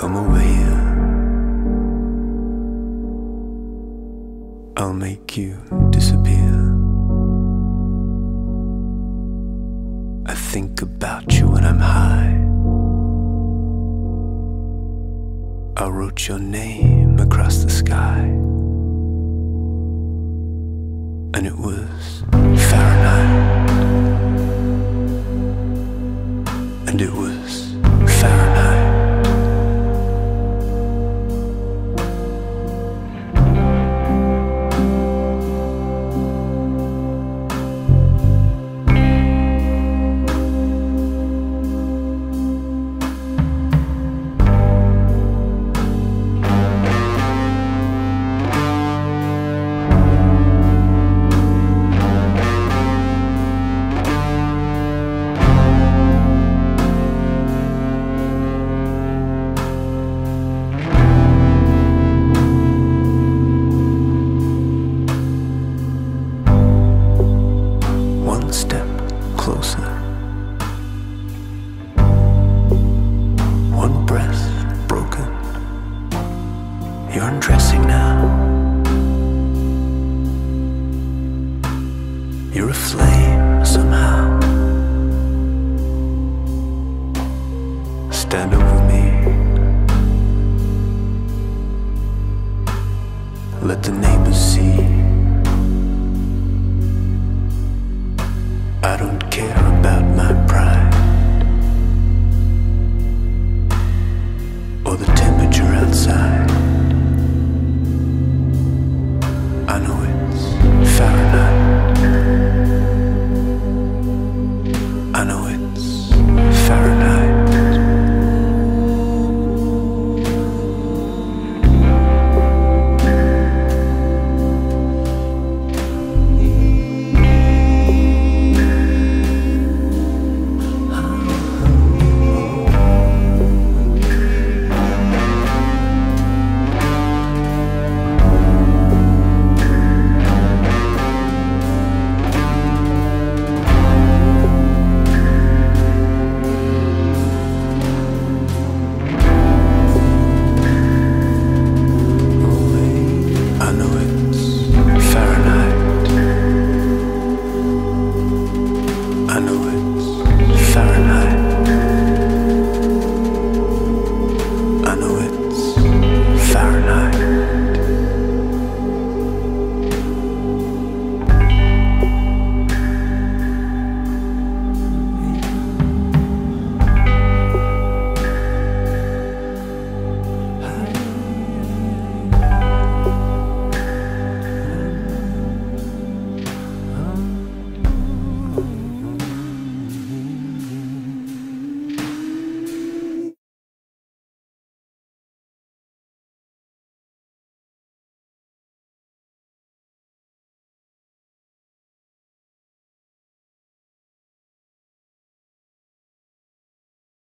Come over here. I'll make you disappear. I think about you when I'm high. I wrote your name across the sky, and it was Fahrenheit. And it was Fahrenheit. You're undressing now. You're aflame somehow. Stand over me. Let the neighbours see.